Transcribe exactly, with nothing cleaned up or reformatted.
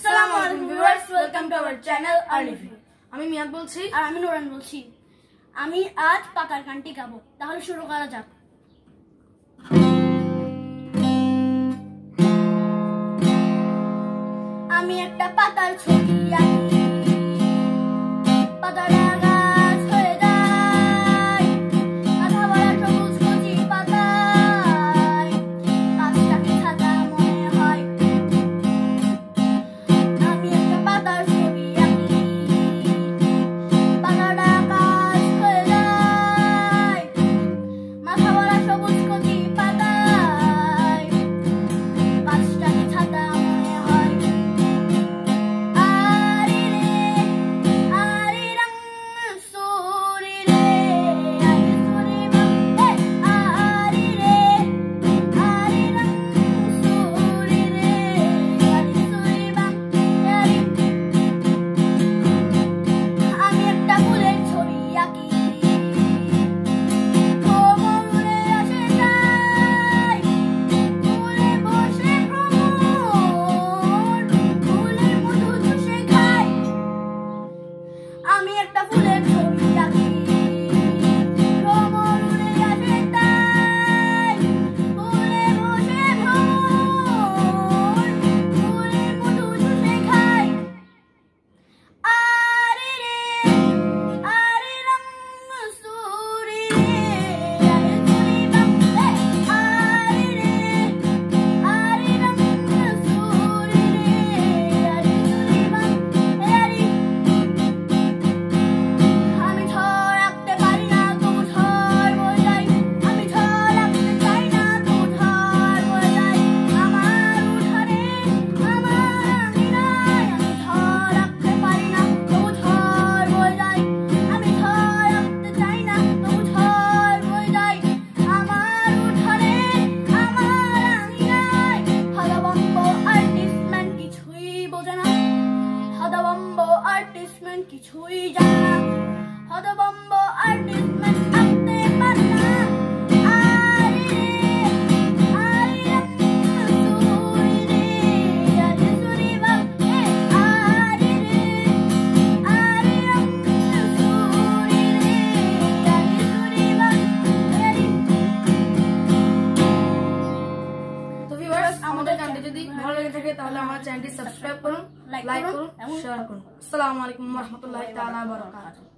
আসসালামু আলাইকুম viewers, welcome to our channel আরলিফি। আমি মিয়াদ বলছি আর আমি নুরান বলছি। আমি আজ পাতার গানটি গাবো, তাহলে শুরু করা যাক। আমি একটা পাতার ছবি আঁকি, পাতাটা গাছ হয়ে যায়, আধা ভরা সবুজ কচি পাতায়, গাছটাকে সাদা মনে হয়। আমি একটা পাতার ছবি আঁকি, পাতাটা গাছ হয়ে যায়, মাথা ভরা সবুজ কচি পাতায়, গাছটাকে সাদা মনে হয়। আমি একটা ফুলের ছবি আঁকি, ভ্রমর উড়ে আসে তাই, ফুলে বসে ভ্রমর, ফুলের মধু চুষে খাই। আরে রে আরে রং সুরি রে আরে সুরি বাম, আরে রে আরে রং সুরি রে আরে সুরি বাম, আরে আমি ঝড় রাখতে পারি না তবু ঝড় বয়ে যায়, আমি ঝড় রাখতে চাই না তবু ঝড় বয়ে যায় আমার উঠানে আমার আঙিনায়। আমি ঝড় রাখতে পারি না তবু ঝড় বয়ে যায়, আমি ঝড় রাখতে চাই না তবু ঝড় বয়ে যায় আমার উঠানে আমার আঙিনায়। হতভম্ব আর্টিস্টম্যান কিছুই বোঝে না, হতভম্ব আর্টিস্টম্যান কিছুই জানে না, হতভম্ব আর্টিস্টম্যান আঁকতে পারে না। আরে রে আরে রং সুরি রে আরে সুরি বাম, আরে রে আরে রং সুরি রে আরে সুরি বাম। তো ভিউয়ার্স, আমাদের গানটি যদি ভালো লেগে থাকে তাহলে আমার চ্যানেলটি সাবস্ক্রাইব করুন, লাইক করুন এবং শেয়ার করুন। আসসালামু আলাইকুম ওয়া রাহমাতুল্লাহি তাআলা ওয়া বারাকাতুহু।